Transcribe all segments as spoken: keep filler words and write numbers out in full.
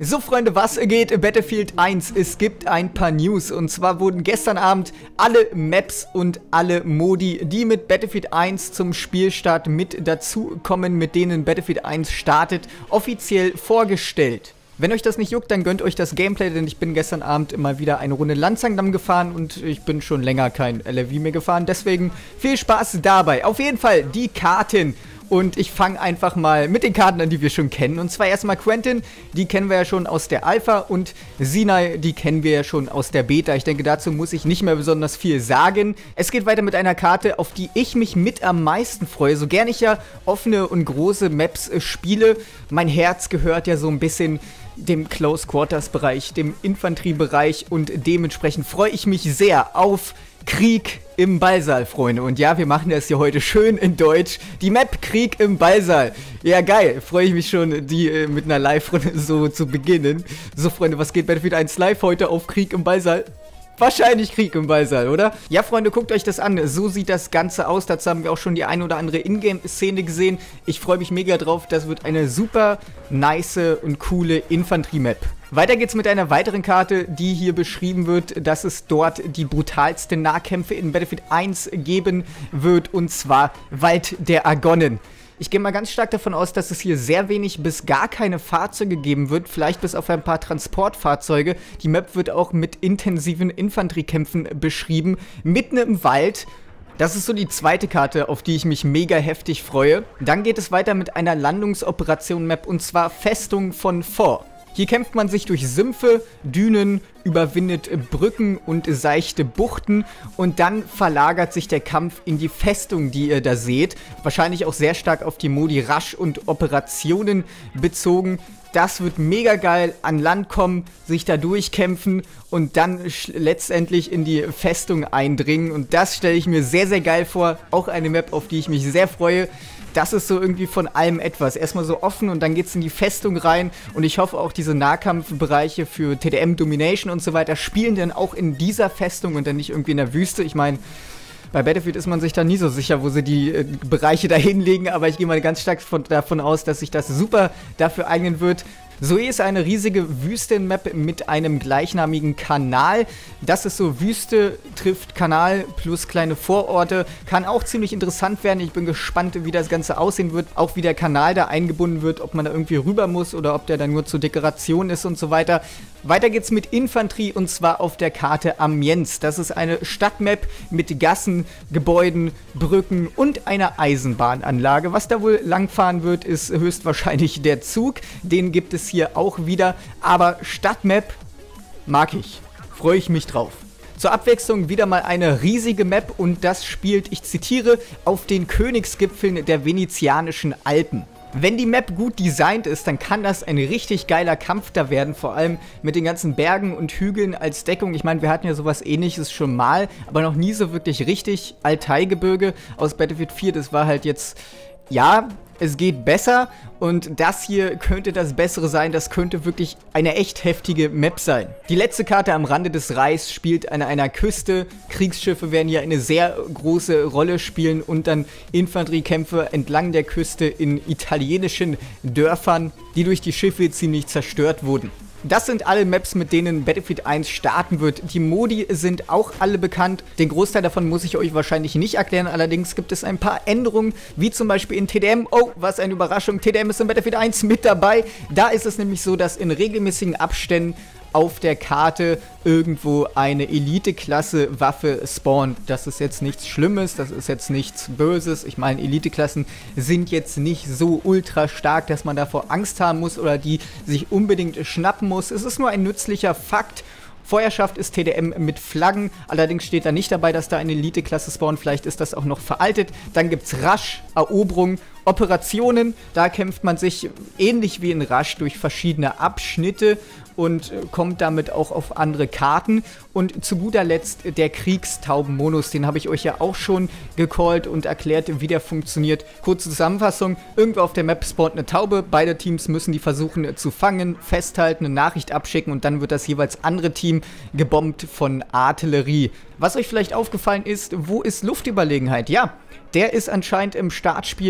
So Freunde, was geht? Battlefield eins, es gibt ein paar News und zwar wurden gestern Abend alle Maps und alle Modi, die mit Battlefield eins zum Spielstart mit dazu kommen, mit denen Battlefield eins startet, offiziell vorgestellt. Wenn euch das nicht juckt, dann gönnt euch das Gameplay, denn ich bin gestern Abend immer wieder eine Runde Lanzangdamm gefahren und ich bin schon länger kein L R V mehr gefahren, deswegen viel Spaß dabei. Auf jeden Fall die Karten. Und ich fange einfach mal mit den Karten an, die wir schon kennen. Und zwar erstmal Quentin, die kennen wir ja schon aus der Alpha. Und Sinai, die kennen wir ja schon aus der Beta. Ich denke, dazu muss ich nicht mehr besonders viel sagen. Es geht weiter mit einer Karte, auf die ich mich mit am meisten freue. So gern ich ja offene und große Maps äh, spiele. Mein Herz gehört ja so ein bisschen dem Close Quarters Bereich, dem Infanteriebereich. Und dementsprechend freue ich mich sehr auf Krieg im Ballsaal, Freunde. Und ja, wir machen das hier heute schön in Deutsch. Die Map Krieg im Ballsaal. Ja, geil. Freue ich mich schon, die äh, mit einer Live-Runde so zu beginnen. So, Freunde, was geht Battlefield eins Live heute auf Krieg im Ballsaal? Wahrscheinlich Krieg im Ballsaal, oder? Ja, Freunde, guckt euch das an. So sieht das Ganze aus. Dazu haben wir auch schon die ein oder andere Ingame-Szene gesehen. Ich freue mich mega drauf. Das wird eine super nice und coole Infanterie-Map. Weiter geht's mit einer weiteren Karte, die hier beschrieben wird, dass es dort die brutalsten Nahkämpfe in Battlefield eins geben wird, und zwar Wald der Argonnen. Ich gehe mal ganz stark davon aus, dass es hier sehr wenig bis gar keine Fahrzeuge geben wird, vielleicht bis auf ein paar Transportfahrzeuge. Die Map wird auch mit intensiven Infanteriekämpfen beschrieben, mitten im Wald. Das ist so die zweite Karte, auf die ich mich mega heftig freue. Dann geht es weiter mit einer Landungsoperation-Map, und zwar Festung von Four. Hier kämpft man sich durch Sümpfe, Dünen, überwindet Brücken und seichte Buchten und dann verlagert sich der Kampf in die Festung, die ihr da seht. Wahrscheinlich auch sehr stark auf die Modi Rasch und Operationen bezogen. Das wird mega geil, an Land kommen, sich da durchkämpfen und dann letztendlich in die Festung eindringen. Und das stelle ich mir sehr, sehr geil vor. Auch eine Map, auf die ich mich sehr freue. Das ist so irgendwie von allem etwas. Erstmal so offen und dann geht es in die Festung rein. Und ich hoffe auch, diese Nahkampfbereiche für T D M, Domination und so weiter spielen dann auch in dieser Festung und dann nicht irgendwie in der Wüste. Ich meine, bei Battlefield ist man sich da nie so sicher, wo sie die äh, Bereiche da hinlegen. Aber ich gehe mal ganz stark von, davon aus, dass sich das super dafür eignen wird. Zoe ist eine riesige Wüstenmap mit einem gleichnamigen Kanal. Das ist so, Wüste trifft Kanal plus kleine Vororte. Kann auch ziemlich interessant werden. Ich bin gespannt, wie das Ganze aussehen wird. Auch wie der Kanal da eingebunden wird, ob man da irgendwie rüber muss oder ob der dann nur zur Dekoration ist und so weiter. Weiter geht's mit Infanterie, und zwar auf der Karte Amiens. Das ist eine Stadtmap mit Gassen, Gebäuden, Brücken und einer Eisenbahnanlage. Was da wohl langfahren wird, ist höchstwahrscheinlich der Zug. Den gibt es hier auch wieder. Aber Stadtmap mag ich. Freue ich mich drauf. Zur Abwechslung wieder mal eine riesige Map, und das spielt, ich zitiere, auf den Königsgipfeln der venezianischen Alpen. Wenn die Map gut designt ist, dann kann das ein richtig geiler Kampf da werden, vor allem mit den ganzen Bergen und Hügeln als Deckung. Ich meine, wir hatten ja sowas Ähnliches schon mal, aber noch nie so wirklich richtig. Altai-Gebirge aus Battlefield vier, das war halt jetzt, ja, es geht besser, und das hier könnte das Bessere sein. Das könnte wirklich eine echt heftige Map sein. Die letzte Karte am Rande des Reichs spielt an einer Küste. Kriegsschiffe werden hier eine sehr große Rolle spielen und dann Infanteriekämpfe entlang der Küste in italienischen Dörfern, die durch die Schiffe ziemlich zerstört wurden. Das sind alle Maps, mit denen Battlefield eins starten wird. Die Modi sind auch alle bekannt. Den Großteil davon muss ich euch wahrscheinlich nicht erklären. Allerdings gibt es ein paar Änderungen, wie zum Beispiel in T D M. Oh, was eine Überraschung. T D M ist in Battlefield eins mit dabei. Da ist es nämlich so, dass in regelmäßigen Abständen auf der Karte irgendwo eine Elite-Klasse-Waffe spawnt. Das ist jetzt nichts Schlimmes, das ist jetzt nichts Böses. Ich meine, Elite-Klassen sind jetzt nicht so ultra stark, dass man davor Angst haben muss oder die sich unbedingt schnappen muss. Es ist nur ein nützlicher Fakt. Feuerschaft ist T D M mit Flaggen, allerdings steht da nicht dabei, dass da eine Elite-Klasse spawnt, vielleicht ist das auch noch veraltet. Dann gibt es Rasch, Eroberung, Operationen, da kämpft man sich ähnlich wie in Rasch durch verschiedene Abschnitte und kommt damit auch auf andere Karten. Und zu guter Letzt der Kriegstaubenmodus, den habe ich euch ja auch schon gecallt und erklärt, wie der funktioniert. Kurze Zusammenfassung, irgendwo auf der Map spawnt eine Taube, beide Teams müssen die versuchen zu fangen, festhalten, eine Nachricht abschicken und dann wird das jeweils andere Team gebombt von Artillerie. Was euch vielleicht aufgefallen ist, wo ist Luftüberlegenheit? Ja, der ist anscheinend im Startspiel nicht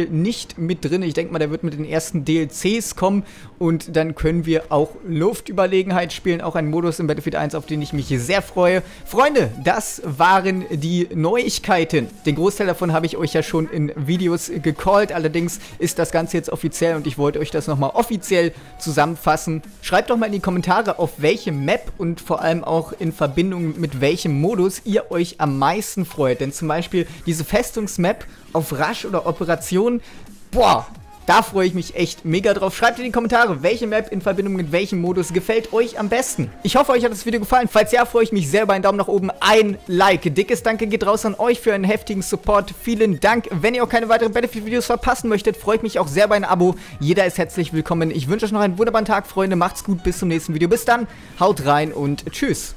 nicht mit drin. Ich denke mal, der wird mit den ersten D L Cs kommen und dann können wir auch Luftüberlegenheit spielen. Auch ein Modus in Battlefield eins, auf den ich mich sehr freue. Freunde, das waren die Neuigkeiten. Den Großteil davon habe ich euch ja schon in Videos gecallt. Allerdings ist das Ganze jetzt offiziell und ich wollte euch das nochmal offiziell zusammenfassen. Schreibt doch mal in die Kommentare, auf welche Map und vor allem auch in Verbindung mit welchem Modus ihr euch am meisten freut. Denn zum Beispiel diese Festungsmap auf Rush oder Operation, boah, da freue ich mich echt mega drauf. Schreibt in die Kommentare, welche Map in Verbindung mit welchem Modus gefällt euch am besten. Ich hoffe, euch hat das Video gefallen. Falls ja, freue ich mich sehr über einen Daumen nach oben, ein Like. Dickes Danke geht raus an euch für einen heftigen Support. Vielen Dank. Wenn ihr auch keine weiteren Battlefield-Videos verpassen möchtet, freue ich mich auch sehr über ein Abo. Jeder ist herzlich willkommen. Ich wünsche euch noch einen wunderbaren Tag, Freunde. Macht's gut, bis zum nächsten Video. Bis dann, haut rein und tschüss.